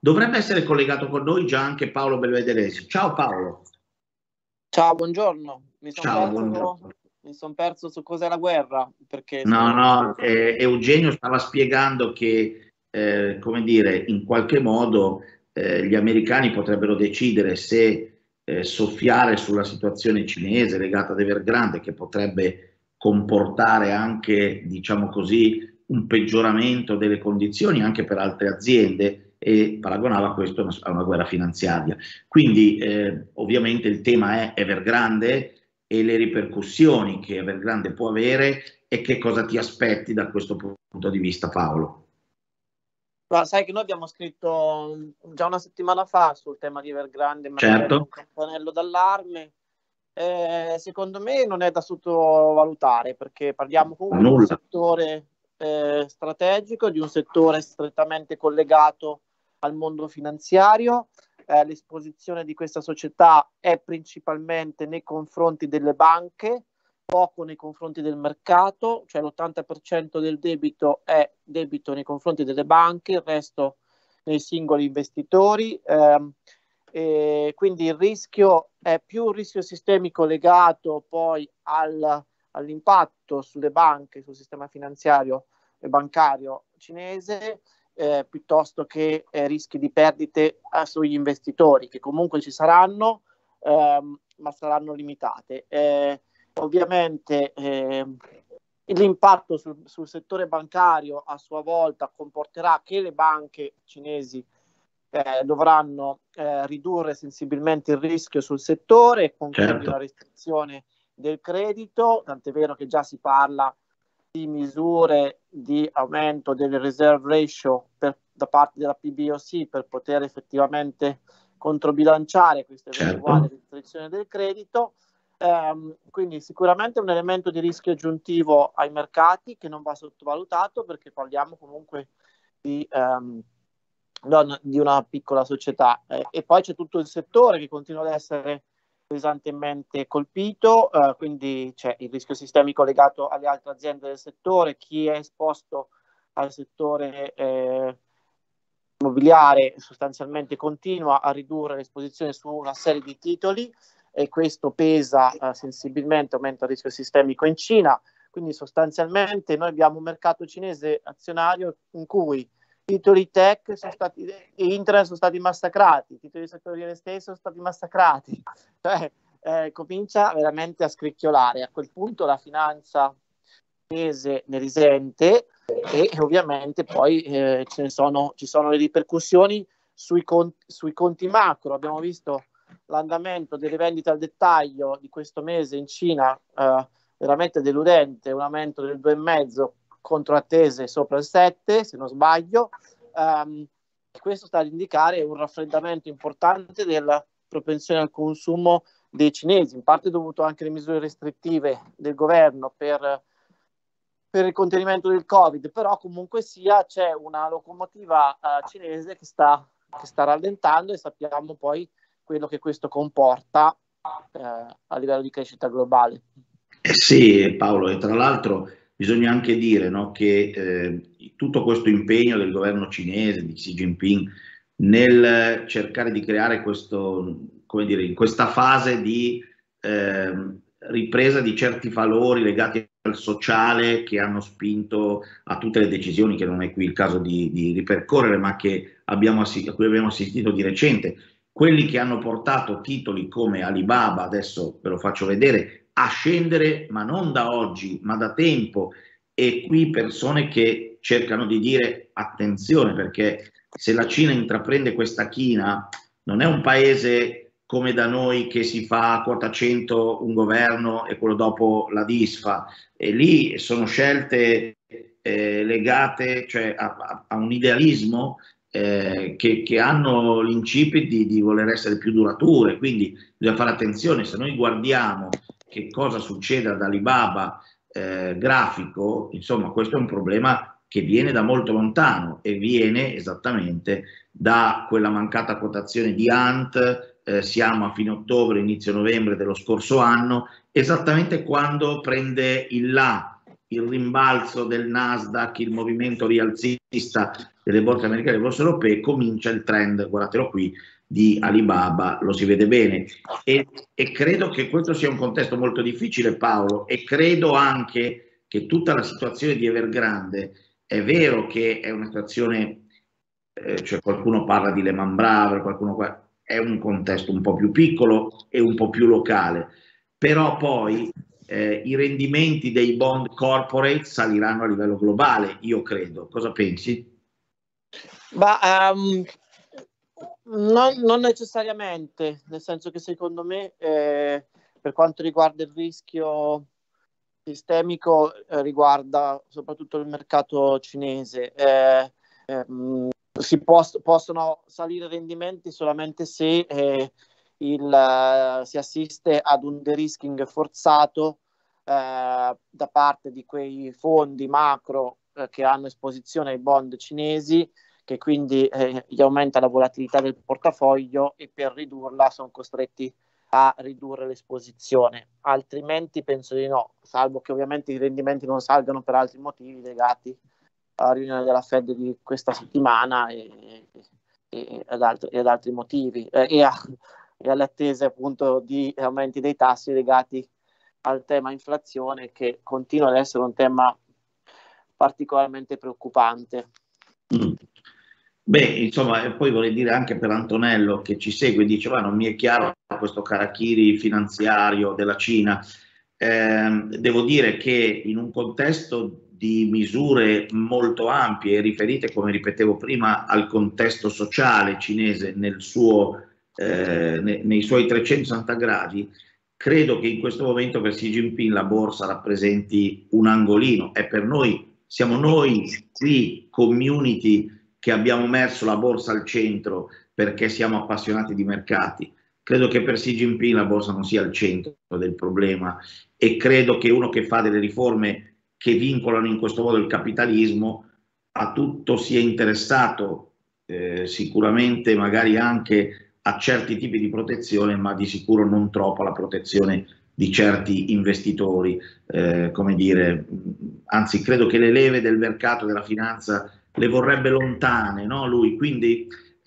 Dovrebbe essere collegato con noi già anche Paolo Belvederesi. Ciao Paolo. Ciao, buongiorno. Ciao, buongiorno. Mi son perso su cos'è la guerra, perché No, Eugenio stava spiegando che, come dire, in qualche modo gli americani potrebbero decidere se soffiare sulla situazione cinese legata ad Evergrande, che potrebbe comportare anche, diciamo così, un peggioramento delle condizioni anche per altre aziende, e paragonava questo a una guerra finanziaria. Quindi ovviamente il tema è Evergrande e le ripercussioni che Evergrande può avere, e che cosa ti aspetti da questo punto di vista, Paolo? Ma sai che noi abbiamo scritto già una settimana fa sul tema di Evergrande, Certo. un campanello d'allarme. Secondo me non è da sottovalutare, perché parliamo comunque di un settore strategico, di un settore strettamente collegato al mondo finanziario. L'esposizione di questa società è principalmente nei confronti delle banche, poco nei confronti del mercato, cioè l'80% del debito è debito nei confronti delle banche, il resto nei singoli investitori. E quindi il rischio è più un rischio sistemico legato poi all'impatto sulle banche, sul sistema finanziario e bancario cinese, piuttosto che rischi di perdite sugli investitori, che comunque ci saranno, ma saranno limitate. Ovviamente l'impatto sul settore bancario a sua volta comporterà che le banche cinesi dovranno ridurre sensibilmente il rischio sul settore, con quindi una restrizione del credito, tant'è vero che già si parla di misure di aumento delle reserve ratio da parte della PBOC per poter effettivamente controbilanciare questa eventuale restrizione del credito. Quindi sicuramente un elemento di rischio aggiuntivo ai mercati che non va sottovalutato, perché parliamo comunque di una piccola società, e poi c'è tutto il settore che continua ad essere pesantemente colpito, quindi c'è il rischio sistemico legato alle altre aziende del settore, chi è esposto al settore immobiliare sostanzialmente continua a ridurre l'esposizione su una serie di titoli, e questo pesa sensibilmente, aumenta il rischio sistemico in Cina. Quindi sostanzialmente noi abbiamo un mercato cinese azionario in cui titoli tech e internet sono stati massacrati, i titoli del settore real estate sono stati massacrati, cioè comincia veramente a scricchiolare. A quel punto la finanza cinese ne risente, e ovviamente poi ci sono le ripercussioni sui conti macro. Abbiamo visto l'andamento delle vendite al dettaglio di questo mese in Cina, veramente deludente, un aumento del 2,5 contro attese sopra il 7, se non sbaglio. Questo sta ad indicare un raffreddamento importante della propensione al consumo dei cinesi, in parte dovuto anche alle misure restrittive del governo per il contenimento del Covid, però comunque sia c'è una locomotiva cinese che sta rallentando, e sappiamo poi quello che questo comporta a livello di crescita globale. Sì, Paolo, e tra l'altro bisogna anche dire, no, che tutto questo impegno del governo cinese, di Xi Jinping, nel cercare di creare questo, come dire, in questa fase di ripresa di certi valori legati al sociale, che hanno spinto a tutte le decisioni che non è qui il caso di ripercorrere, ma che a cui abbiamo assistito di recente, quelli che hanno portato titoli come Alibaba, adesso ve lo faccio vedere, a scendere, ma non da oggi, ma da tempo. E qui persone che cercano di dire attenzione, perché se la Cina intraprende questa china, non è un paese come da noi che si fa a quota 100 un governo e quello dopo la disfa, e lì sono scelte legate, cioè, a un idealismo che hanno l'incipit di voler essere più durature. Quindi bisogna fare attenzione. Se noi guardiamo che cosa succede ad Alibaba grafico, insomma, questo è un problema che viene da molto lontano, e viene esattamente da quella mancata quotazione di Ant. Siamo a fine ottobre, inizio novembre dello scorso anno, esattamente quando prende il rimbalzo del Nasdaq, il movimento rialzista delle borse americane e delle borse europee, comincia il trend, guardatelo qui, di Alibaba, lo si vede bene. E credo che questo sia un contesto molto difficile, Paolo, e credo anche che tutta la situazione di Evergrande, è vero che è una situazione, cioè qualcuno parla di Lehman Brothers, è un contesto un po' più piccolo e un po' più locale, però poi i rendimenti dei bond corporate saliranno a livello globale, io credo. Cosa pensi? Ma non necessariamente, nel senso che secondo me per quanto riguarda il rischio sistemico riguarda soprattutto il mercato cinese. Possono salire i rendimenti solamente se si assiste ad un de-risking forzato da parte di quei fondi macro che hanno esposizione ai bond cinesi, che quindi gli aumenta la volatilità del portafoglio e per ridurla sono costretti a ridurre l'esposizione, altrimenti penso di no, salvo che ovviamente i rendimenti non salgano per altri motivi legati alla riunione della Fed di questa settimana e ad altri motivi e alle attese appunto di aumenti dei tassi legati al tema inflazione, che continua ad essere un tema particolarmente preoccupante. Beh, insomma, e poi vorrei dire anche per Antonello che ci segue, dice, ma non mi è chiaro questo karakiri finanziario della Cina. Devo dire che in un contesto di misure molto ampie, riferite, come ripetevo prima, al contesto sociale cinese nei suoi 360 gradi, credo che in questo momento per Xi Jinping la borsa rappresenti un angolino. E per noi, siamo noi qui, community, che abbiamo messo la borsa al centro perché siamo appassionati di mercati. Credo che per Xi Jinping la borsa non sia al centro del problema, e credo che uno che fa delle riforme che vincolano in questo modo il capitalismo a tutto sia interessato, sicuramente magari anche a certi tipi di protezione, ma di sicuro non troppo alla protezione di certi investitori, come dire, anzi credo che le leve del mercato della finanza le vorrebbe lontane, no? Lui, quindi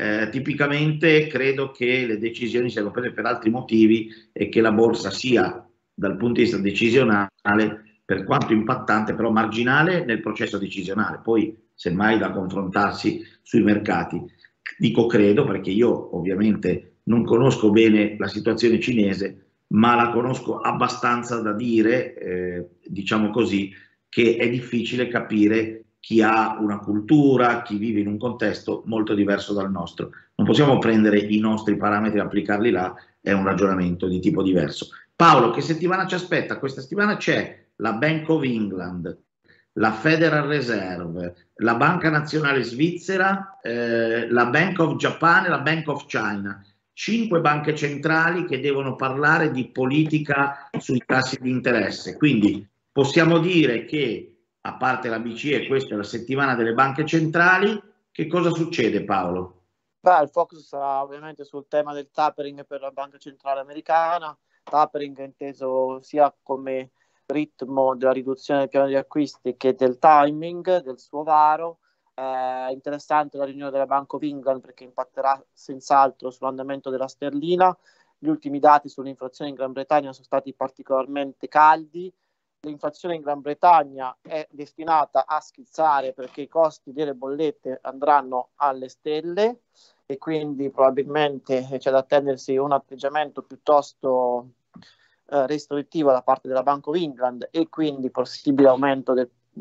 tipicamente credo che le decisioni siano prese per altri motivi e che la borsa sia dal punto di vista decisionale, per quanto impattante, però marginale nel processo decisionale, poi semmai da confrontarsi sui mercati. Dico credo perché io ovviamente non conosco bene la situazione cinese, ma la conosco abbastanza da dire, diciamo così, che è difficile capire chi ha una cultura, chi vive in un contesto molto diverso dal nostro. Non possiamo prendere i nostri parametri e applicarli là, è un ragionamento di tipo diverso. Paolo, che settimana ci aspetta? Questa settimana c'è la Bank of England, la Federal Reserve, la Banca Nazionale Svizzera, la Bank of Japan e la Bank of China. 5 banche centrali che devono parlare di politica sui tassi di interesse. Quindi possiamo dire che, a parte la BCE, questa è la settimana delle banche centrali. Che cosa succede, Paolo? Beh, il focus sarà ovviamente sul tema del tapering per la Banca Centrale Americana, tapering inteso sia come ritmo della riduzione del piano di acquisti che del timing del suo varo. Interessante la riunione della Bank of England perché impatterà senz'altro sull'andamento della sterlina. Gli ultimi dati sull'inflazione in Gran Bretagna sono stati particolarmente caldi. L'inflazione in Gran Bretagna è destinata a schizzare perché i costi delle bollette andranno alle stelle e quindi probabilmente c'è da attendersi un atteggiamento piuttosto restrittivo da parte della Bank of England e quindi possibile aumento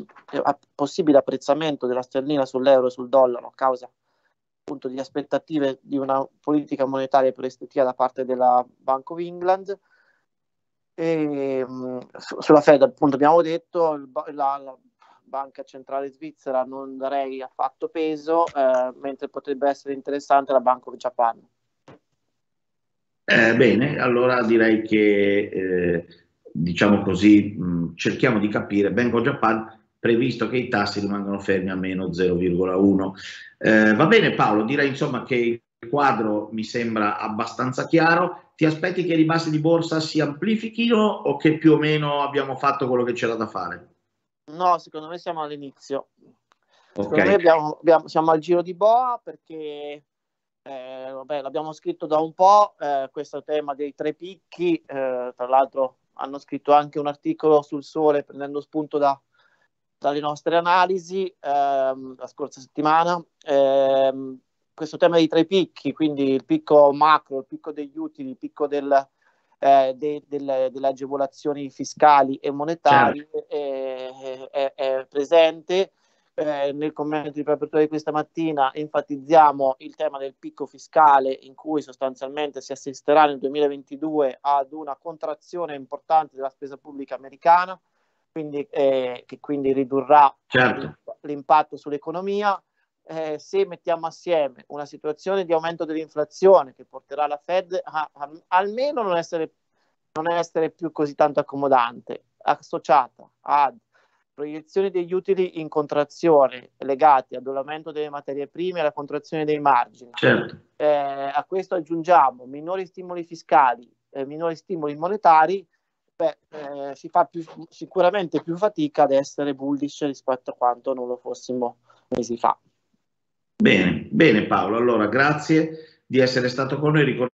possibile apprezzamento della sterlina sull'euro e sul dollaro a causa appunto di aspettative di una politica monetaria più restrittiva da parte della Bank of England. E, sulla Fed appunto abbiamo detto la Banca Centrale Svizzera non darei affatto peso, mentre potrebbe essere interessante la Bank of Japan. Bene, allora direi che diciamo così, cerchiamo di capire. Bank of Japan, previsto che i tassi rimangono fermi a meno 0,1. Va bene Paolo, direi insomma che il quadro mi sembra abbastanza chiaro. Ti aspetti che i ribassi di borsa si amplifichino o che più o meno abbiamo fatto quello che c'era da fare? No, secondo me siamo all'inizio. Secondo me siamo al giro di boa perché l'abbiamo scritto da un po', questo tema dei tre picchi, tra l'altro hanno scritto anche un articolo sul Sole prendendo spunto dalle nostre analisi la scorsa settimana. Questo tema dei tre picchi, quindi il picco macro, il picco degli utili, il picco delle agevolazioni fiscali e monetarie, certo, è presente. Nel commento di apertura di questa mattina enfatizziamo il tema del picco fiscale, in cui sostanzialmente si assisterà nel 2022 ad una contrazione importante della spesa pubblica americana, quindi, che quindi ridurrà, certo, l'impatto sull'economia. Se mettiamo assieme una situazione di aumento dell'inflazione che porterà la Fed a almeno non essere più così tanto accomodante, associata ad proiezioni degli utili in contrazione legati ad aumento delle materie prime e alla contrazione dei margini, certo, a questo aggiungiamo minori stimoli fiscali, minori stimoli monetari, si fa sicuramente più fatica ad essere bullish rispetto a quanto non lo fossimo mesi fa. Bene, bene Paolo, allora grazie di essere stato con noi.